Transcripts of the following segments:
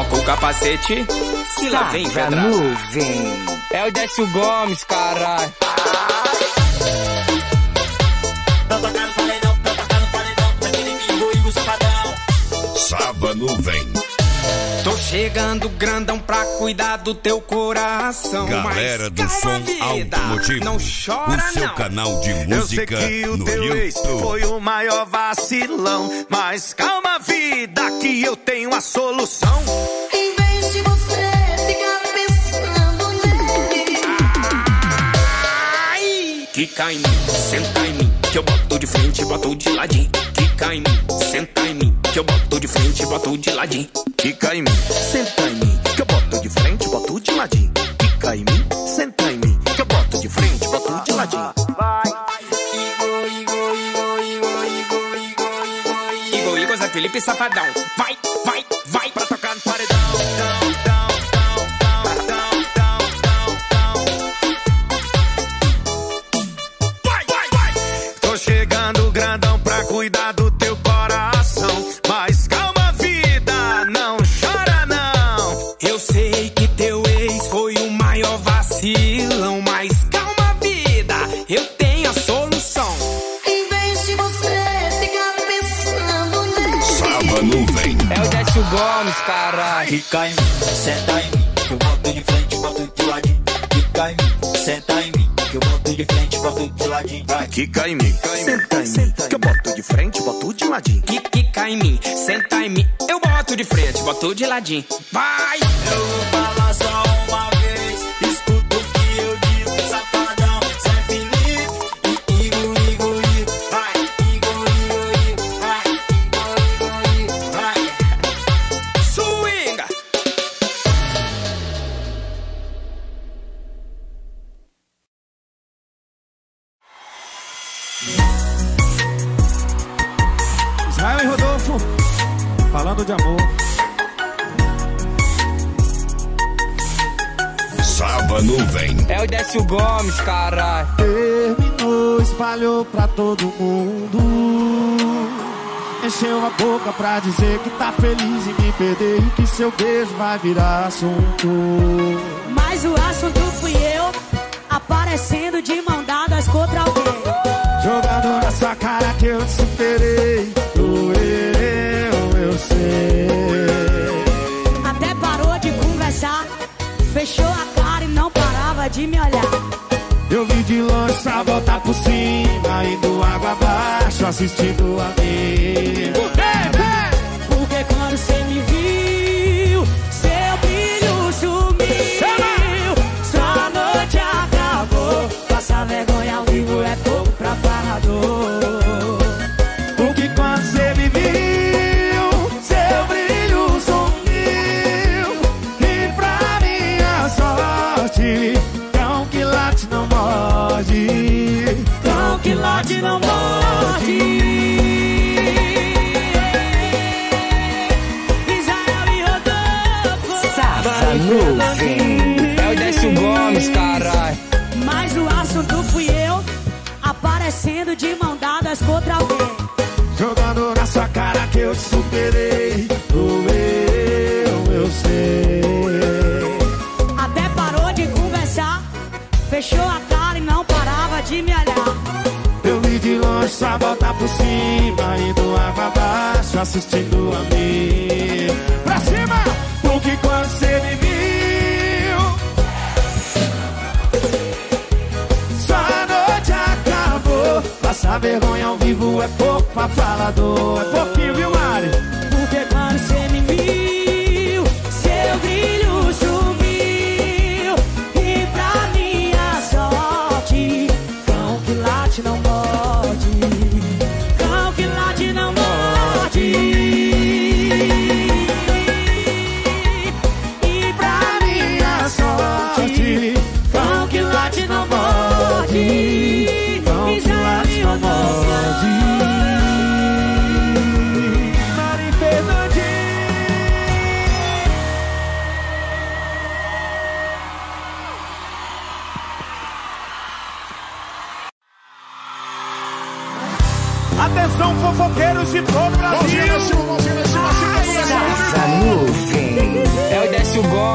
coloca o capacete e lá vem pedrada. Nuvem. É o Décio Gomes, caralho. Saba Nuvem. Tô chegando grandão pra cuidar do teu coração. Galera do som automotivo, não chora, o seu não. canal de música. Eu sei que o no teu ex YouTube. foi o maior vacilão, mas calma, vida, que eu tenho a solução. Em vez de você ficar pensando nele, Quica em mim, senta em mim, que eu boto de frente e boto de ladinho. Quica em mim, senta em mim, que eu boto de frente e boto de ladinho. Quica em mim, senta em mim, que eu boto de frente, boto de ladinho. Quica em mim, senta em mim, que eu boto de frente, boto de ladinho. Igor, Zé Felipe Safadão. Vai, vai, vai pra tocar no paredão. Vai, vai, vai. Tô chegando grandão pra cuidar do teu coração, mas calma, vida, não chora não. Eu sei que teu ex foi o maior vacilão, mas calma, vida, eu tenho a solução. em vez de você ficar pensando nele, Saba Nuvem. É o Décio Gomes, caralho. Quica em mim, senta em mim, que eu boto de frente, boto de ladinho. Quica em mim, senta em mim, que eu boto de frente, boto de ladinho. Vai. Quica em mim, senta em mim, que eu boto de frente, boto de ladinho. Quica em mim, senta em mim, eu boto de frente, boto de ladinho. Vai! Eu vou falar só uma vez, escuta o que eu digo, safadão. Zé Felipe e Igor, vai. Igor, vai. Igor, vai. Swinga! Israel e Rodolfo, falando de amor. Saba Nuvem. É o Décio Gomes, caralho. Terminou, espalhou pra todo mundo. Encheu a boca pra dizer que tá feliz em me perder e que seu beijo vai virar assunto. Mas o assunto fui eu, aparecendo de mão dadas contra alguém. Jogando na sua cara que eu te superei. Doeu, eu sei. Até parou de conversar, fechou a cara e não parava de me olhar. Eu vim de longe pra voltar por cima, indo água abaixo, assistindo a mim. Porque quando você me viu, seu brilho sumiu. Sua noite acabou, passar vergonha ao vivo é pouco pra falador. Porque quando você me viu, seu brilho sumiu. E pra minha sorte, cão que late não morde. Cão que late não morde. Israel e Rodolfo, Saba Nuvem. É o Décio Gomes, caralho. mas o assunto fui eu, aparecendo de mão dadas contra alguém. Jogando na sua cara que eu te superei. Doeu, eu sei. Até parou de conversar, fechou a cara e não parava de me olhar. Eu vim de longe só voltar por cima, indo água abaixo, assistindo a mim. Pra cima! Porque quando você me viu, sua noite acabou. Passar vergonha ao vivo é pouco pra falador. É pouquinho, viu, Mari? Porque quando você me viu, seu brilho sumiu. E pra minha sorte, cão que late não morde. Cão que late não morde. E pra minha sorte, cão que late não morde. Cão que late não morde. Mari Fernandes. Atenção, fofoqueiros de todo o Brasil. Saba Nuvem.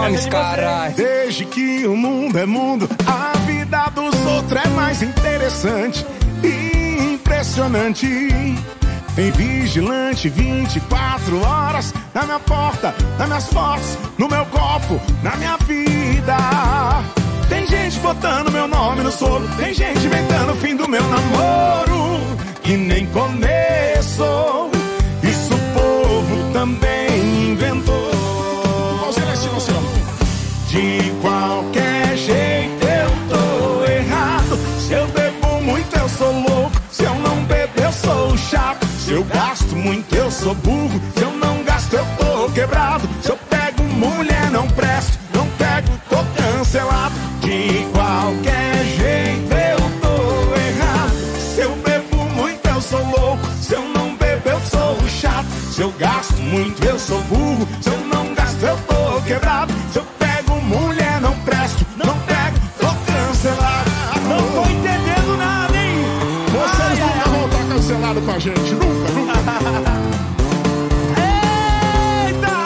Gomes, caralho. Desde que o mundo é mundo, a vida dos outros é mais interessante e impressionante. Tem vigilante 24 horas na minha porta, nas minhas fotos, no meu copo, na minha vida. Tem gente botando meu nome no solo, tem gente inventando o fim do meu namoro, que nem começou. Isso o povo também inventou. De qualquer jeito eu tô errado. Se eu bebo muito eu sou louco, se eu não bebo eu sou chato. Se eu gasto muito eu sou burro, se eu não gasto eu tô quebrado. Se eu pego mulher não presto, não pego, tô cancelado. De qualquer jeito eu tô errado. Se eu bebo muito eu sou louco, se eu não bebo eu sou chato. Se eu gasto muito eu sou burro, se eu não gasto eu tô quebrado. Se eu pego mulher não presto, não pego, tô cancelado. Não tô entendendo nada, hein? Vocês nunca vão estar cancelados com a gente, nunca, nunca. Eita!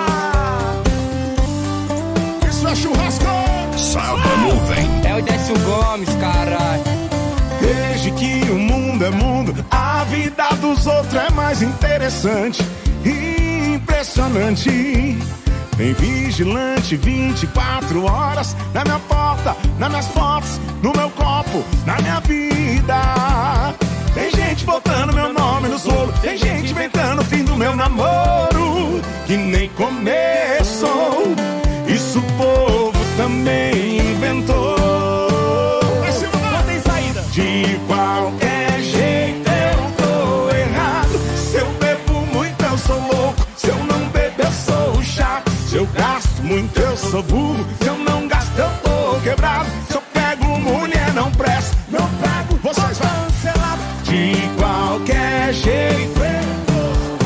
Isso é churrasco! Saba Nuvem. É o Décio Gomes, caralho. Desde que o mundo é mundo, a vida dos outros é mais interessante e impressionante. Tem vigilante 24 horas na minha porta, nas minhas fotos, no meu copo, na minha vida. Tem gente botando meu nome no solo, tem gente inventando o fim do meu namoro, que nem começou. Isso o povo também inventou. Não tem saída. De qualquer jeito eu tô errado. Se eu bebo muito eu sou louco, se eu não bebo eu sou chato. Se eu gasto muito eu sou burro, se eu não gasto eu tô quebrado. Se eu pego mulher não presto, não pego, vocês vão cancelar. De qualquer jeito eu tô.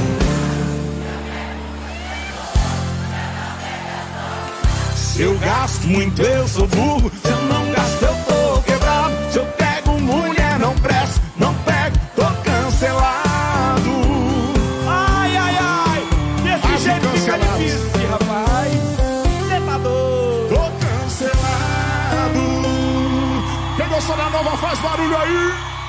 Se eu gasto muito eu sou burro, se eu não gasto eu tô quebrado. Se eu pego mulher não presto, não pego, tô cancelado. Ai, ai, ai, desse jeito fica difícil, rapaz. Cê tá doido. Tô cancelado. Quem gostou da nova faz barulho aí.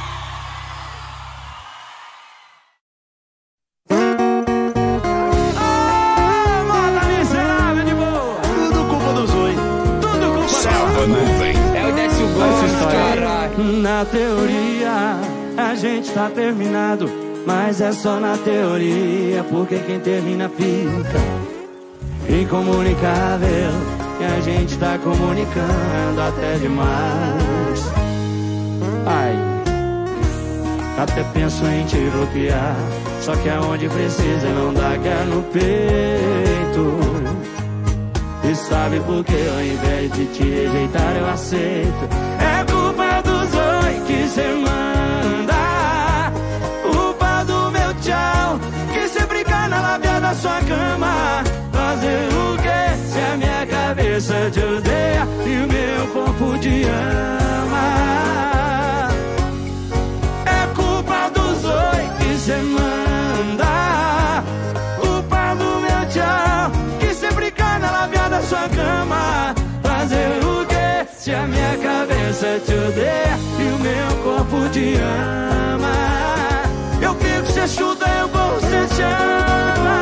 É o Décio Gomes, caralho. Na teoria, a gente tá terminado, mas é só na teoria, porque quem termina fica. Incomunicável, e a gente tá comunicando até demais. Ai, até penso em te bloquear, só que aonde precisa não dá guerra no peito. E sabe por que ao invés de te rejeitar eu aceito? É culpa dos oi que cê manda, culpa do meu tchau que sempre cai na lábia da sua cama. Fazer o quê se a minha cabeça te odeia e o meu corpo te ama? É culpa dos oi que cê manda, culpa do meu tchau que sempre cai na lábia da sua cama. Fazer o quê se a minha cabeça te odeia e o meu corpo te ama? Eu fico, cê chuta, eu corro, cê chama.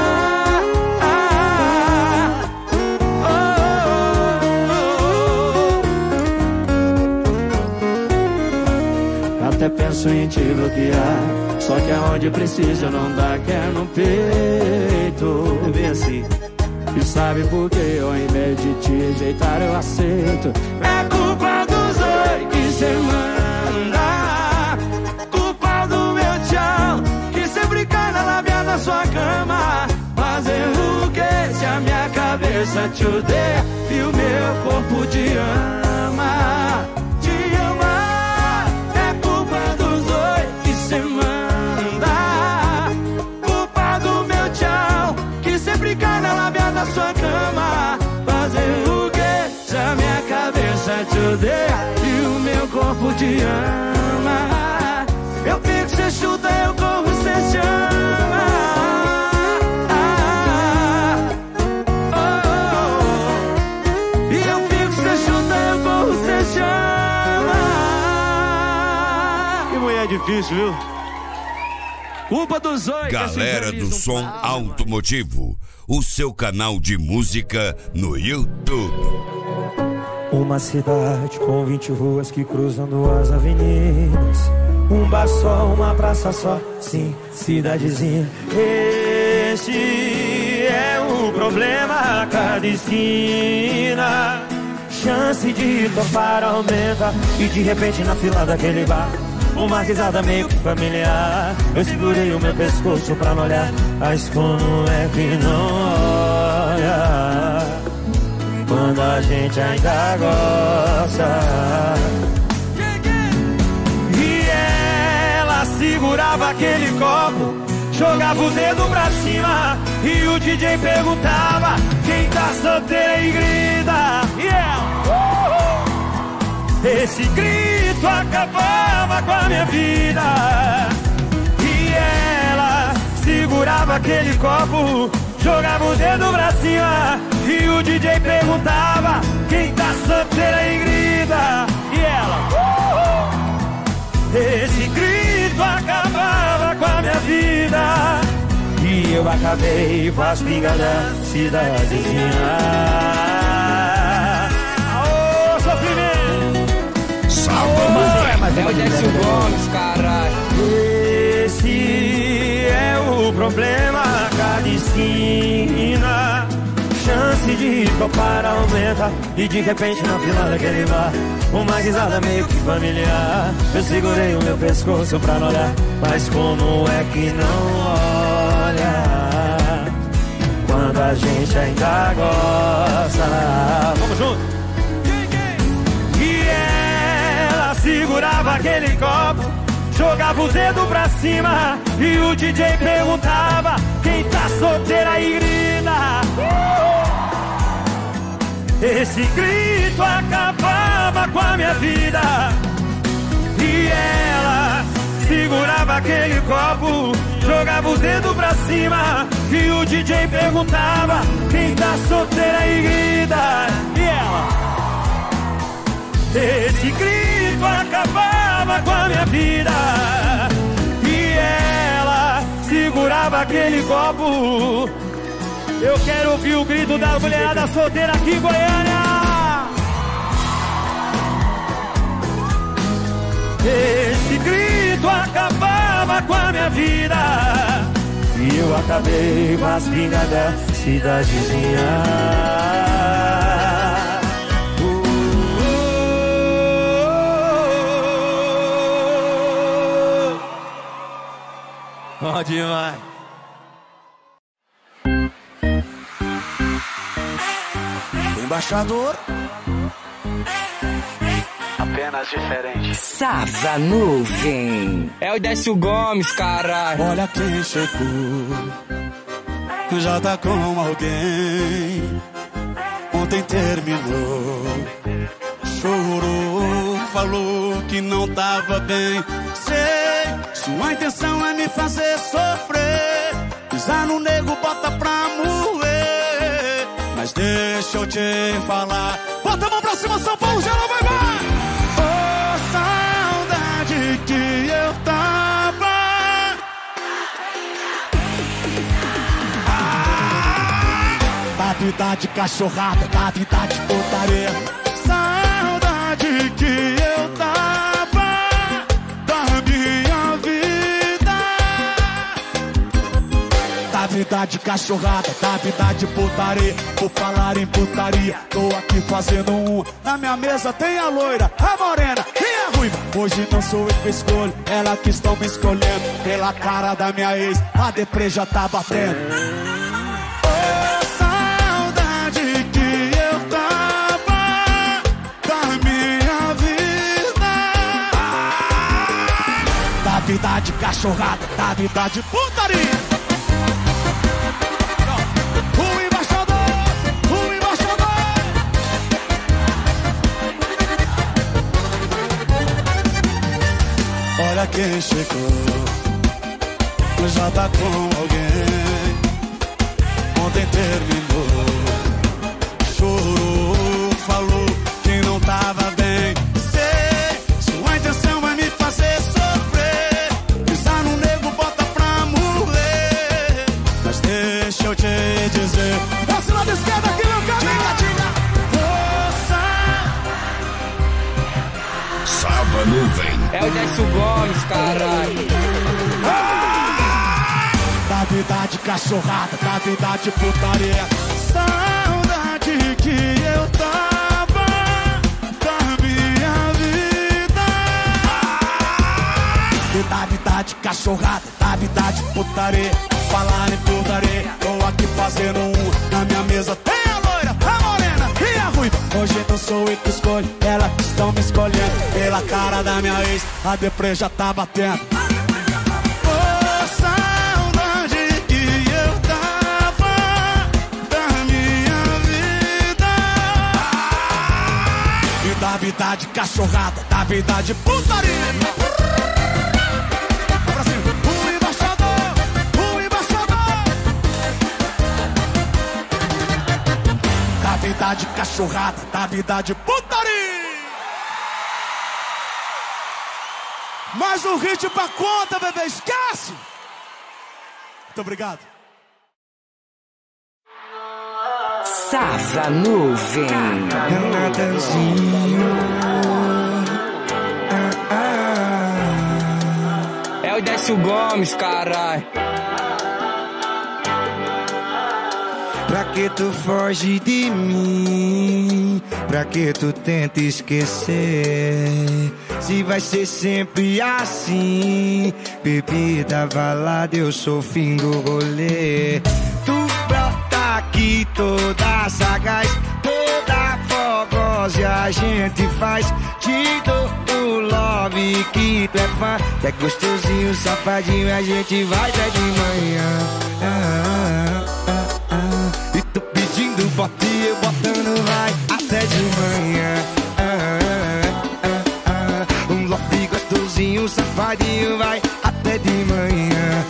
Até penso em te bloquear, só que aonde precisa não dá quer no peito. É bem assim. E sabe por que ao invés de te rejeitar eu aceito? É culpa dos oi que cê manda, culpa do meu tchau que sempre cai na lábia da sua cama. Fazer o quê se a minha cabeça te odeia e o meu corpo te ama? Te ama. É culpa dos oi que cê manda, culpa do meu tchau que sempre cai na lábia da sua cama. Fazer o quê se a minha cabeça te odeia e o meu corpo te ama? Eu fico, cê chuta, eu corro, cê chama. difícil, viu? Culpa dos oito. Galera do Som Automotivo, o seu canal de música no YouTube. Uma cidade com 20 ruas que cruzam duas avenidas. Um bar só, uma praça só, sim, cidadezinha. Esse é o problema a cada esquina. Chance de topar aumenta e de repente na fila daquele bar uma risada meio que familiar. Eu segurei o meu pescoço pra não olhar, mas como é que não olha quando a gente ainda gosta? E ela segurava aquele copo, jogava o dedo pra cima e o DJ perguntava quem tá solteira e grita. E ela esse grito acabava com a minha vida. E ela segurava aquele copo, jogava o dedo pra cima e o DJ perguntava quem tá solteira e grita. E ela esse grito acabava com a minha vida. E eu acabei com as pingas da cidadezinha. Aô, sofrimento! Mas é o Décio Gomes, caralho. Esse é o problema a cada esquina. Chance de topar aumenta e de repente na fila daquele bar uma risada meio que familiar. Eu segurei o meu pescoço pra não olhar, mas como é que não olha quando a gente ainda gosta? Vamos junto! E ela segurava aquele copo, jogava o dedo pra cima e o DJ perguntava quem tá solteira e grita. Esse grito acabava com a minha vida. E ela segurava aquele copo, jogava o dedo pra cima e o DJ perguntava quem tá solteira e grita. E ela esse grito acabava com a minha vida. E ela segurava aquele copo. Eu quero ouvir o grito da mulherada solteira aqui em Goiânia. Esse grito acabava com a minha vida. E eu acabei com as pingas da cidadezinha. Bom demais. Embaixador. Apenas diferente. Sava Nuvem. É o Décio Gomes, caralho. Olha quem chegou, já tá com alguém. Ontem terminou, chorou, falou que não tava bem. Sei, sua intenção é me fazer sofrer. Pisar no nego, bota pra moer. Mas deixa eu te falar. Bota a mão pra cima, São Paulo, geral, vai, vai! Oh, saudade que eu tava. Da vida de cachorrada, da vida de putaria. Saudade que eu tava da minha vida. Da vida de cachorrada, da vida de putaria. Por falar em putaria, tô aqui fazendo um. Na minha mesa tem a loira, a morena e a ruiva. Hoje não sou eu que escolho, ela que estão me escolhendo. Pela cara da minha ex, a deprê já tá batendo. Oh, saudade que eu tava da minha vida. Da vida de cachorrada, da vida de putaria. Olha quem chegou, já tá com alguém. Ontem terminou, chorou, falou que não tava bem. Sei, sua intenção é me fazer sofrer. dizer. Desce lá da esquerda aqui, meu caminho. Sava Nuvem. É o Décio Gomes, caralho. Da vida de cachorrada, da vida de putaria. Saudade que eu tava da minha vida. Da vida de cachorrada, da vida de putaria. Falar em putaria, tô aqui fazendo na minha mesa tem a loira, a morena e a ruiva. Hoje não sou eu que escolho, elas estão me escolhendo. Pela cara da minha ex, a deprê já tá batendo. Oh, saudade que eu tava da minha vida. E da vida de cachorrada, da vida de putaria. Da vida de cachorrada, da vida de putaria. Mais um hit pra conta, bebê, esquece. Muito obrigado. Sava Nuvem. É o Décio Gomes, caralho. Pra que tu foge de mim? Pra que tu tenta esquecer? Se vai ser sempre assim. Bebida, balada, eu sou o fim do rolê. Tu brota aqui toda sagaz, toda fogosa e a gente faz. Te dou o love que tu é fã. É gostosinho, safadinho, a gente vai até de manhã. E tô pedindo bote, eu botando vai até de manhã. Um love gostosinho, safadinho vai até de manhã.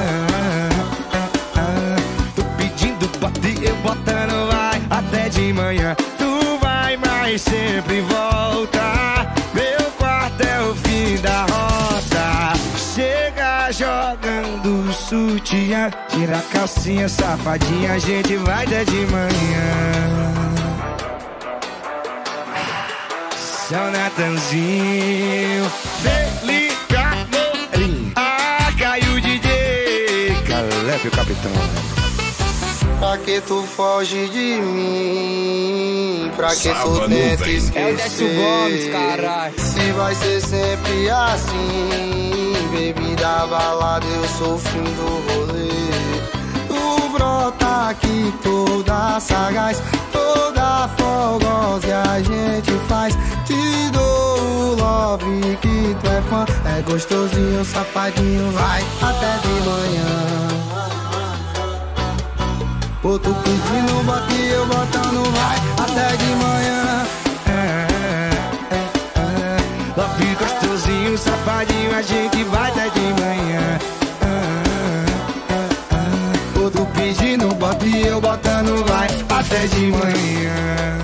Tô pedindo bote, eu botando vai até de manhã. Tu vai, mas sempre volta. Meu quarto é o fim da roça. Chega jogando sutiã, tira a calcinha, safadinha, a gente vai até de manhã. São Natanzinho, Felipe Amorim, caiu o DJ, Caleb o capitão. Pra que tu foge de mim? Pra que tu tenta esquecer? É o Décio Gomes, caralho. Se vai ser sempre assim. Bebida, balada, eu sou o fim do rolê. Tu brota aqui toda sagaz, toda fogosa e a gente faz. Te dou o love que tu é fã. É gostosinho, safadinho, vai até de manhã. Pô, tu pedindo, bote, eu botando, vai até de manhã. Love gostosinho, safadinho, a gente vai até de manhã. Pô, tu pedindo, bote, eu botando, vai até de manhã.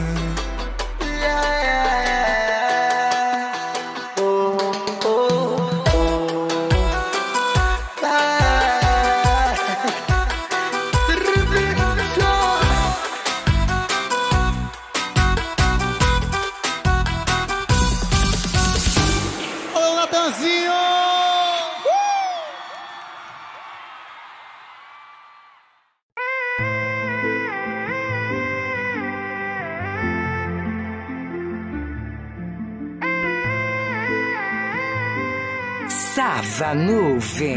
Sava Nuvem.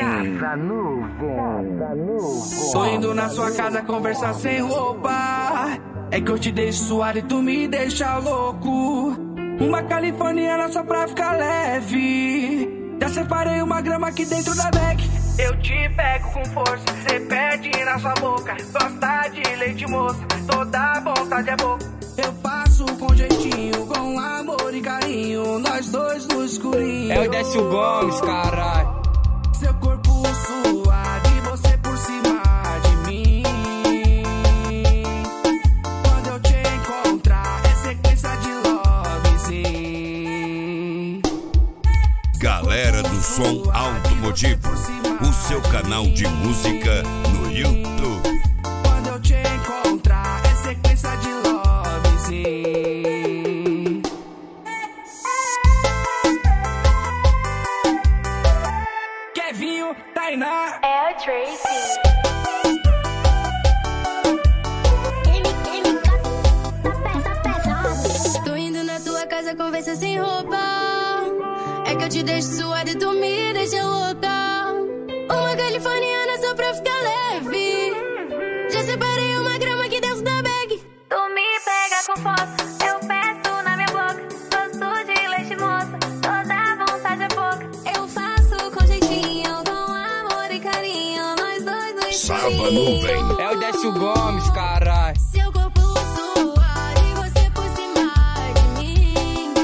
Tô indo na sua casa conversar sem roupa. É que eu te deixo suar e tu me deixa louco. Uma californiana só pra ficar leve. Já separei uma grama aqui dentro da bag. Eu te pego com força, cê pede na sua boca. Gosta de leite moça, toda vontade é boca. Eu passo com jeitinho, com amor e carinho. Nós dois no escurinho. É o Décio Gomes, caralho. Seu corpo suave, você por cima de mim. Quando eu te encontrar, é sequência de love, sim. Galera do Som Automotivo, o seu canal de música no YouTube. Quando eu te encontrar, apareça sem roupa. É que eu te deixo suada e tu me deixa louca. Uma californiana só pra ficar leve. Já separei uma grama aqui dentro da bag. Tu me pega com força, eu peço na minha boca. Gosto de leite moça, toda vontade é pouca. Eu faço com jeitinho, com amor e carinho. Nós dois no Sábado vem. É o Décio Gomes, carai. Seu corpo suave, você por cima de mim.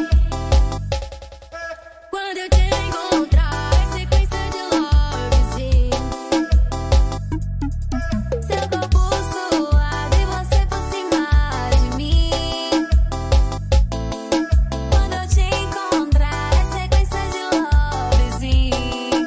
Quando eu te encontrar, é sequência de lovezinho. Seu corpo suave, você por cima de mim. Quando eu te encontrar, é sequência de lovezinho.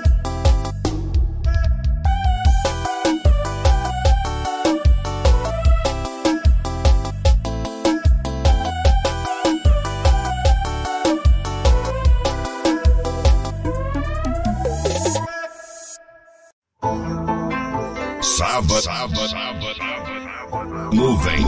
Sábado. Nuvem.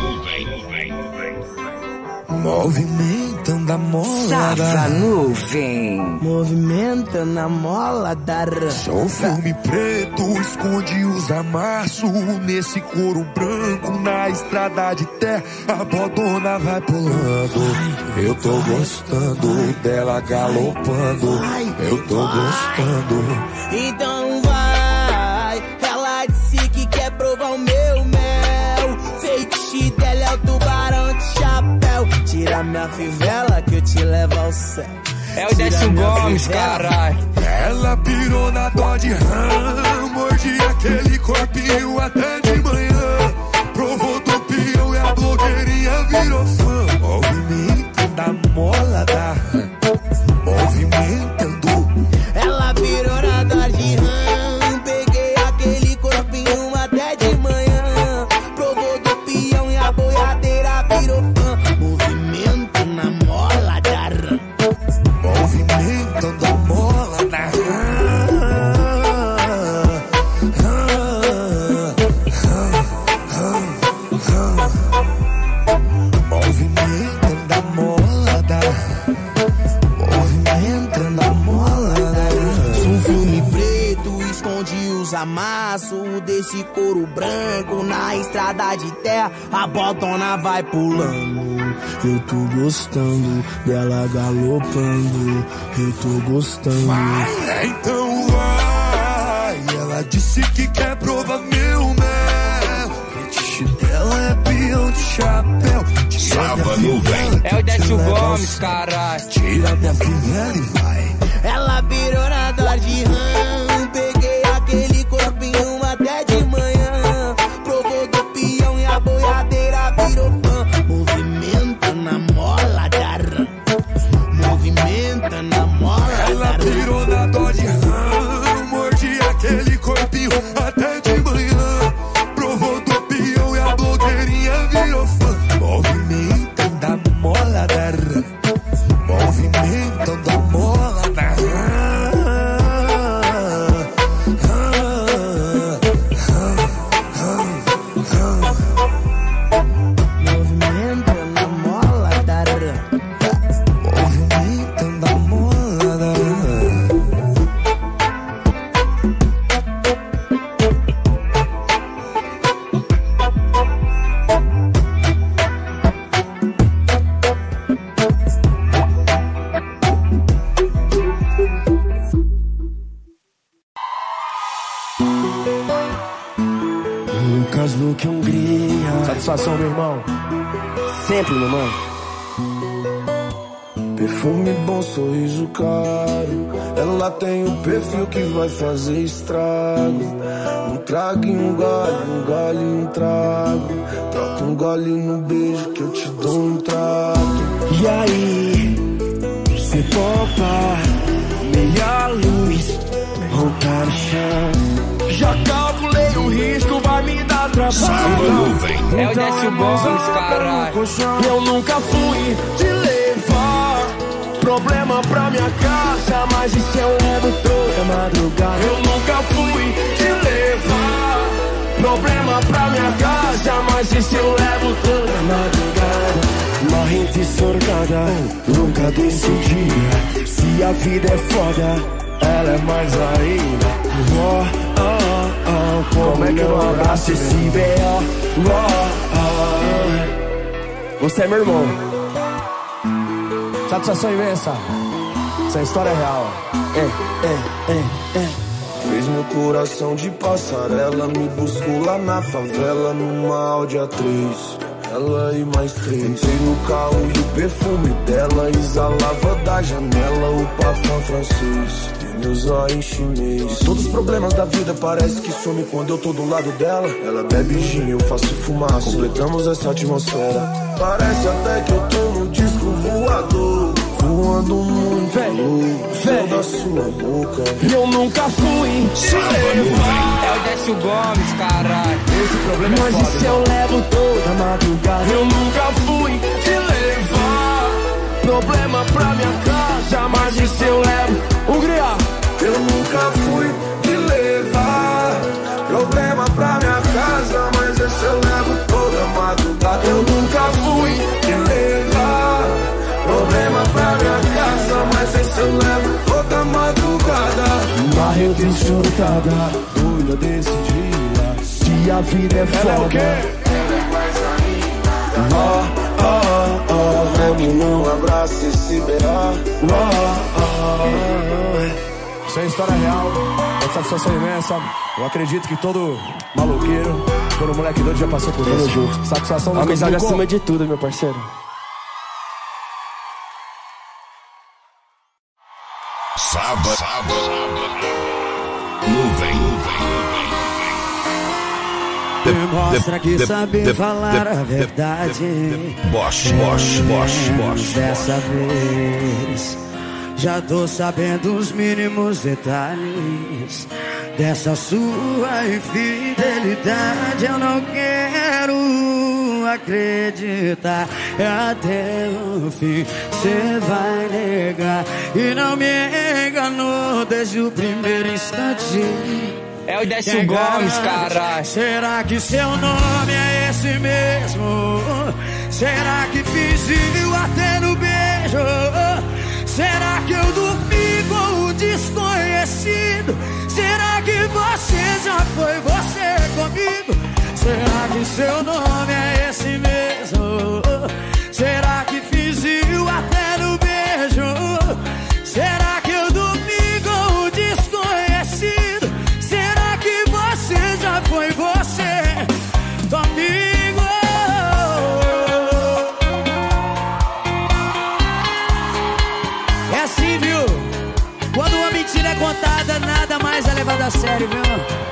Movimentando a mola Safra nuvem. Movimentando a mola da Sou filme preto, esconde os amassos. Nesse couro branco, na estrada de terra, a bodona vai pulando. Eu tô gostando dela galopando. Eu tô gostando. Então vai, ela disse que quer provar o meu mel. Feitiço dela é o tubarão de chapéu. Tira minha fivela que eu te levo ao céu. É o Décio Gomes, carai. Ela pirou na Dodge Ram, mordi aquele corpinho até de manhã. Provou do peão e a blogueirinha virou fã. Movimentando a mola da movimentando. Ela virou na Dodge Ram, peguei aquele corpinho até de manhã. Provou do peão e a boiadeira virou fã. Movimento na mola da Ram. Movimentando a mola da movimentando a mola da movimentando a mola da Sou um filme preto, esconde os amassos desse couro branco. Na estrada de terra, a bodona vai pulando. Eu tô gostando dela galopando. Eu tô gostando. Vai, então vai. Ela disse que quer provar meu mel. Fetiche dela é peão de chapéu. Sábado vem. É o Décio Gomes, carai. Tira minha fivela e vai. Ela virou na Dodge Ram, peguei aquele corpinho até de manhã. Provou do peão e a boiadeira virou fã. Movimenta na mola da Ram. Movimenta na mola da Ram. Ela virou na Dodge Ram, mordi aquele corpinho até de manhã. Provou do peão e a blogueirinha virou fã. Movimentando a mola da Ram. Movimentando a mola da Ram. Movimentando a mola da Ram. Movimentando a mola da Ram. Lucas Luque Hungria. Satisfação, meu irmão. Sempre, meu mano. Perfume bom, sorriso caro. Ela tem um perfil que vai fazer estrago. Um trago e um gole e um trago. Troca um gole no beijo que eu te dou um trato. E aí, cê topa? Meia luz, roupa no chão. Já calculei o risco, vai me dar trabalho. É o Décio Gomes, carai. Eu nunca fui te levar problema pra minha casa, mas isso eu levo toda madrugada. Eu nunca fui te levar problema pra minha casa, mas isso eu levo toda madrugada. Morre mente surtada, nunca decidia. Se a vida é foda, ela é mais ainda. Como é que eu abraço esse B.O.? Você é meu irmão. Satisfação imensa. Essa história é real. Fez meu coração de passarela, me buscou lá na favela, numa Audi A3. Ela e mais 3. Entrei no carro e o perfume dela exalava da janela o parfum francês e meus olhos chinês. E todos os problemas da vida parece que some quando eu tô do lado dela. Ela bebe gin, eu faço fumaça, completamos essa atmosfera. Parece até que eu tô no disco voador, voando muito louco da sua boca. Eu nunca fui te levar. É o Décio Gomes, caralho. Esse problema é foda. Mas isso eu levo toda madrugada. Eu nunca fui te levar. Problema pra minha casa, mas isso eu levo. Hungria. Eu nunca fui te levar. Problema pra minha casa, mas esse eu levo toda madrugada. Eu nunca fui te levar. Problema pra minha casa, mas esse eu levo toda madrugada. Barreto enxotada, doida desse dia. Se a vida é foda, ela é o quê? Ela é mais ainda. Dê-me um abraço esse B.O. Isso é história real, é satisfação imensa. Eu acredito que todo maloqueiro, todo moleque doido já passou por isso. Junto. Satisfação do amizade acima de tudo, meu parceiro. Sábado. Nuvem. Me mostra que sabe falar a verdade. Bosch. Dessa vez já tô sabendo os mínimos detalhes dessa sua infidelidade. Eu não quero acreditar, até o fim cê vai negar. E não me enganou desde o primeiro instante. É o Décio Gomes, caralho. Será que seu nome é esse mesmo? Será que fingiu até no beijo? Será que eu dormi com o desconhecido? Será que você já foi você comigo? Será que seu nome é esse mesmo? Será que fingiu até no beijo? Será que eu dormi com o desconhecido? Será que você já foi você comigo? É assim, viu? Quando uma mentira é contada, nada mais é levado a sério, viu?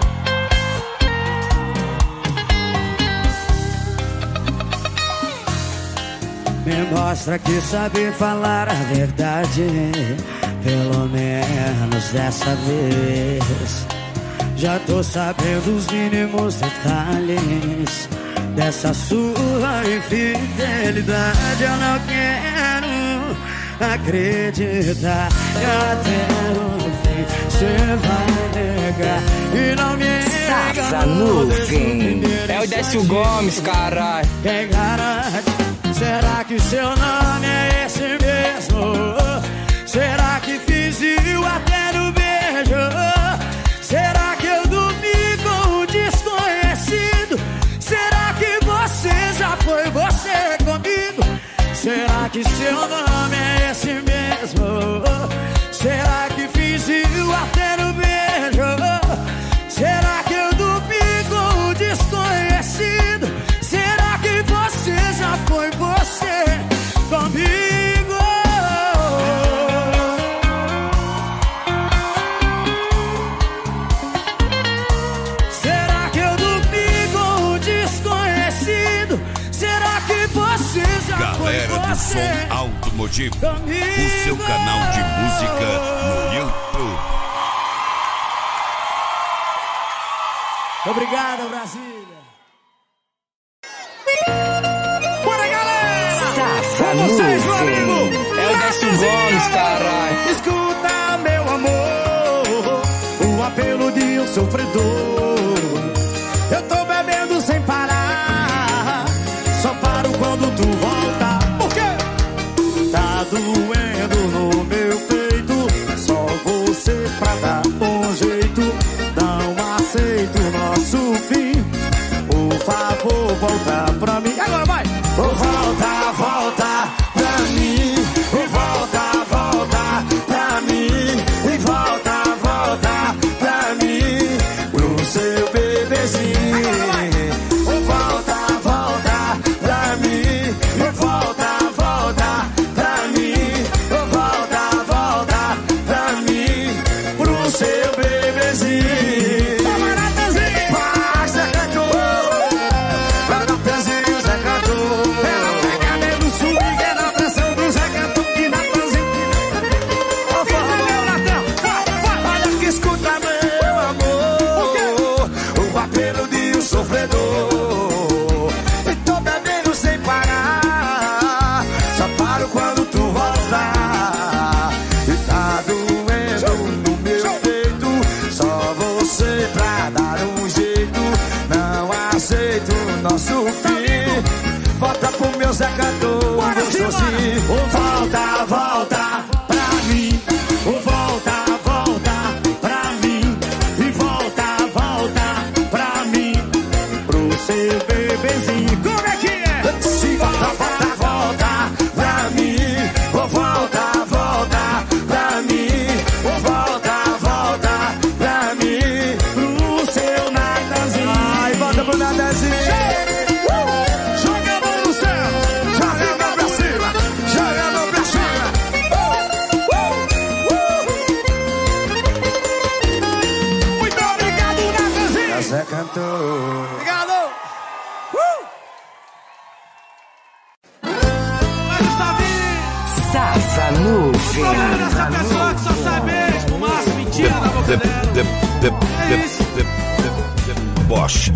Me mostra que sabe falar a verdade, pelo menos dessa vez. Já tô sabendo os mínimos detalhes dessa sua infidelidade. Eu não quero acreditar, até o fim cê vai negar. E não me Essa nuvem. É o Décio Gomes, caralho. Quem garante? Será que seu nome é esse mesmo? Será que fingiu até no beijo? Será que eu dormi com o desconhecido? Será que você já foi você comigo? Será que seu nome é esse mesmo? Será que fingiu até no beijo? Será que eu dormi com o desconhecido? Será que você já foi você comigo? Será que eu dormi com o desconhecido? Será que você já Galera foi do você Som Automotivo, comigo? o seu canal de música no YouTube. Obrigado, Brasília. Bora, galera! Com vocês, meu amigo! É o Décio Gomes, caralho. Escuta, meu amor, o apelo de um sofredor. Eu tô bebendo sem parar, só paro quando tu volta. Por quê? Moving. Problema dessa pessoa que só sabe espumaça, mentira da boca dela. É isso. Bosch.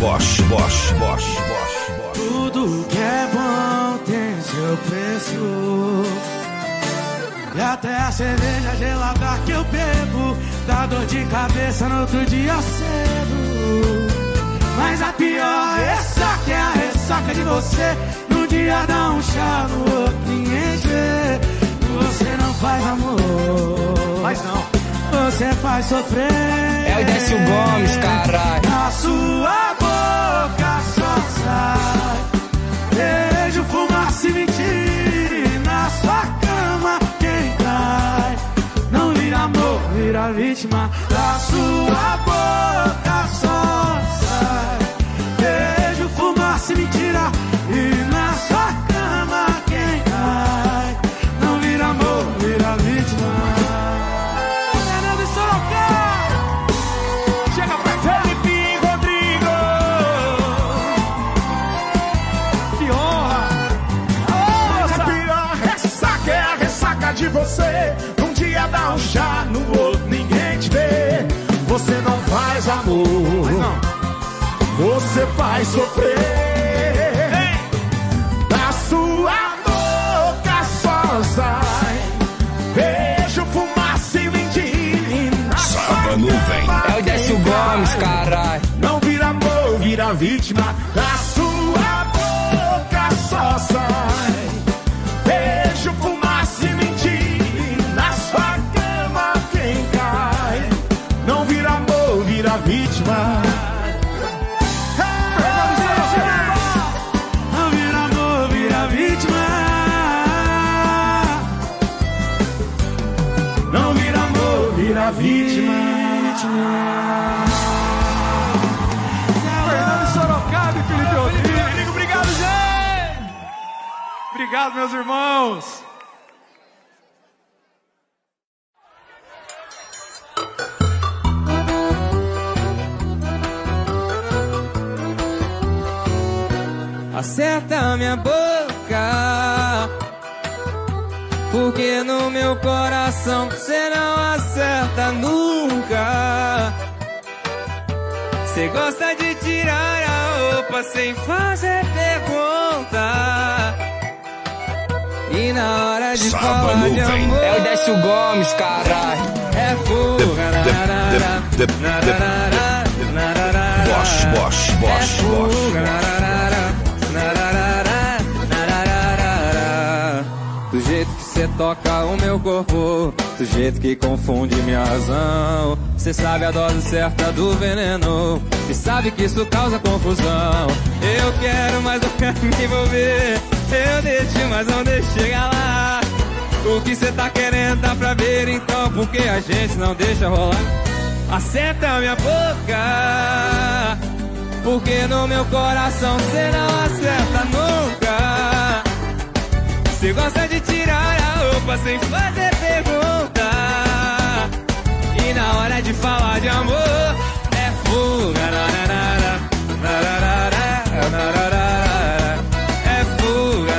Tudo que é bom tem seu preço. E até a cerveja gelada que eu bebo dá dor de cabeça no outro dia cedo. Mas a pior ressaca é a ressaca de você. Num dia dá um chá, no outro ninguém vê. Você não faz amor, mas não. Você faz sofrer. É o Décio Gomes, caralho. Na sua boca só sai beijo, fumaça e mentira. E na sua cama quem cai não vira amor, vira vítima. Da sua boca só sai beijo, fumaça e mentira. E na sua cama quem cai não vira amor, vira vítima. De você, um dia dá um chá, no outro ninguém te vê. Você não faz amor, mas não. Você faz sofrer. Da sua boca só sai beijo, fumaça e mentira. Saba nuvem. É o Décio Gomes, caralho. Não vira amor, vira vítima. Da sua boca só sai beijo, fumaça e mentira. Vira vítima. Não vira amor, vira vítima. Não vira amor, vira vítima. Fernando Sorocaba e Felipe Rodrigues. Obrigado, gente. Obrigado, meus irmãos. Acerta minha boca, porque no meu coração você não acerta nunca. Você gosta de tirar a roupa sem fazer pergunta. E na hora de falar de amor, é o Décio Gomes, caralho. É fuga, Bosch. Do jeito que cê toca o meu corpo, do jeito que confunde minha razão. Cê sabe a dose certa do veneno e sabe que isso causa confusão. Eu quero, mas não quero me envolver. Eu deixo, mas não deixo chegar lá. O que cê tá querendo dá pra ver, então por que a gente não deixa rolar? Acerta minha boca, porque no meu coração cê não acerta nunca. Cê gosta de tirar a roupa sem fazer pergunta. E na hora de falar de amor é fuga. É fuga.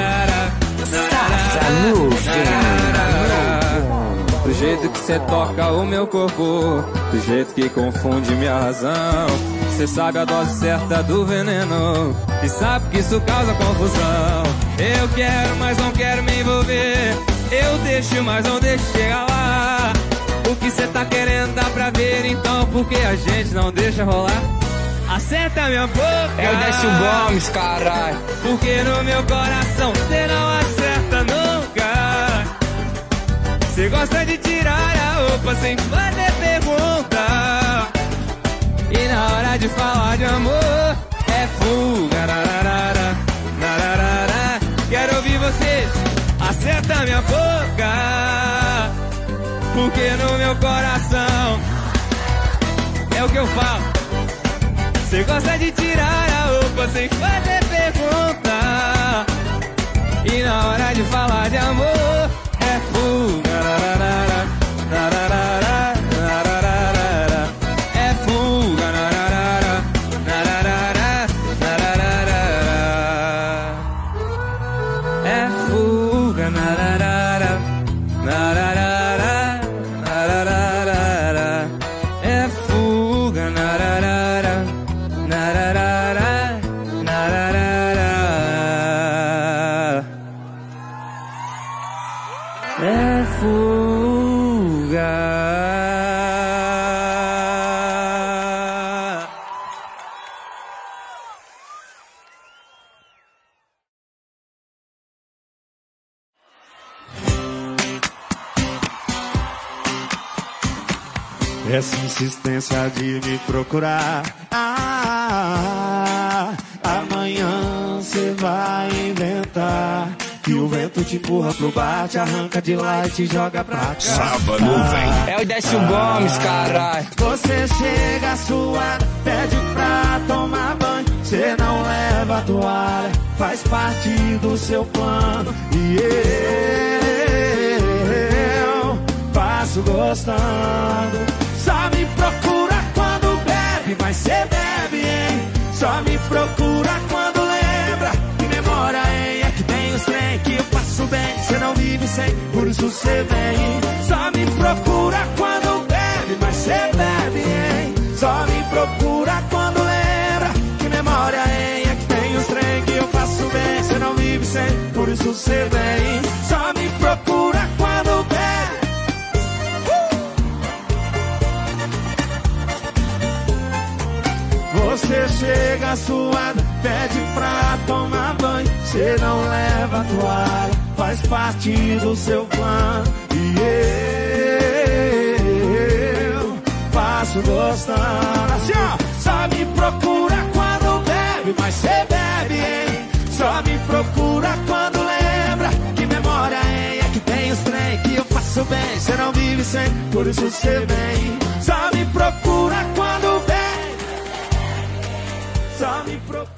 Do jeito que cê toca o meu corpo, do jeito que confunde minha razão. Cê sabe a dose certa do veneno e sabe que isso causa confusão. Eu quero, mas não quero me envolver. Eu deixo, mas não deixo chegar lá. O que cê tá querendo dá pra ver, então por que a gente não deixa rolar? Acerta minha boca, é o Décio Gomes, caralho. porque no meu coração cê não acerta nunca. Cê gosta de tirar a roupa sem fazer pergunta. E na hora de falar de amor é fuga. Quero ouvir vocês. Acerta minha boca, porque no meu coração é o que eu falo. Cê gosta de tirar a roupa sem fazer pergunta. E na hora de falar de amor é fuga. É fuga. É fuga. essa insistência de me procurar. Amanhã cê vai inventar que o vento te empurra pro bar, te arranca de lá e te joga pra cá. Sábado vem. É o Décio Gomes, caralho. Você chega suado, pede pra tomar banho, cê não leva a toalha, faz parte do seu plano. E eu faço gostando. Só me procura quando bebe, mas cê bebe, hein? Só me procura quando lembra. Que memória, hein? É que tem os trem que eu faço bem, cê não vive sem, por isso cê vem. Só me procura quando bebe, mas cê bebe, hein? Só me procura quando lembra. Que memória, hein? É que tem os trem que eu faço bem, cê não vive sem, por isso cê vem. Só me procura quando bebe. Você chega suado, pede pra tomar banho, cê não leva a toalha, faz parte do seu plano. E eu faço gostando. Assim, ó, só me procura quando bebe, mas cê bebe, hein? Só me procura quando lembra. Que memória, hein? É que tem os trem que eu faço bem, cê não vive sem, por isso cê vem. Só me procura quando bebe. Só me procura.